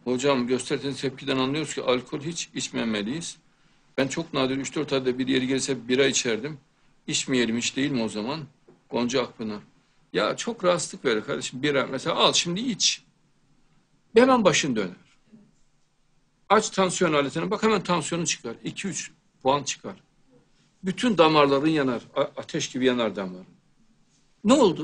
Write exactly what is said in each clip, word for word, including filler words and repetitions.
Hocam gösterdiğiniz tepkiden anlıyoruz ki alkol hiç içmemeliyiz. Ben çok nadir üç dört ayda bir yeri gelse bira içerdim. İçmeyelim hiç değil mi o zaman? Gonca Akpınar. Ya çok rahatsızlık verir kardeşim. Bira mesela al şimdi iç. Hemen başın döner. Aç tansiyon aletine bak hemen tansiyonu çıkar. iki üç puan çıkar. Bütün damarların yanar. A- ateş gibi yanar damarın. Ne oldu?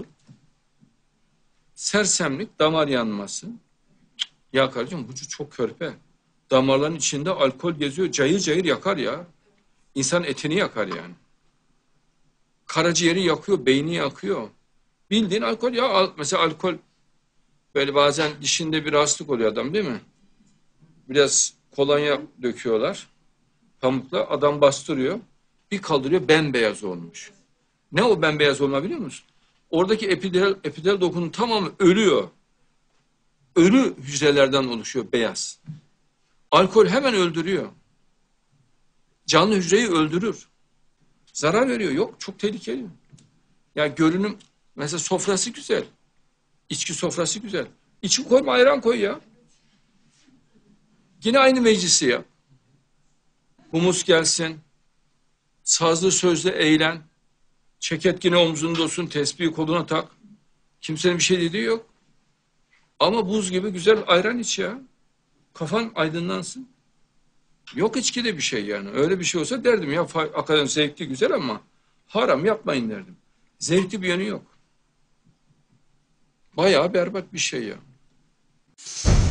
Sersemlik, damar yanması. Ya kardeşim bu çok körpe. Damarların içinde alkol geziyor. Cayır cayır yakar ya. İnsan etini yakar yani. Karaciğeri yakıyor, beyni yakıyor. Bildiğin alkol ya. Al- Mesela alkol böyle bazen dişinde bir rahatsızlık oluyor adam değil mi? Biraz kolonya döküyorlar. Pamukla adam bastırıyor. Bir kaldırıyor bembeyaz olmuş. Ne o bembeyaz olma biliyor musun? Oradaki epitel, epitel dokunun tamamı ölüyor. Ölü hücrelerden oluşuyor beyaz. Alkol hemen öldürüyor. Canlı hücreyi öldürür. Zarar veriyor. Yok çok tehlikeli. Ya görünüm mesela sofrası güzel. İçki sofrası güzel. İçki koyma ayran koy ya. Yine aynı meclisi yap. Humus gelsin. Sazlı sözle eğlen. Ceket yine omzunda olsun. Tesbihi koluna tak. Kimsenin bir şey dediği yok. Ama buz gibi güzel ayran iç ya. Kafan aydınlansın. Yok içkide bir şey yani. Öyle bir şey olsa derdim ya hakikaten zevkli güzel ama haram yapmayın derdim. Zevkli bir yanı yok. Bayağı berbat bir şey ya.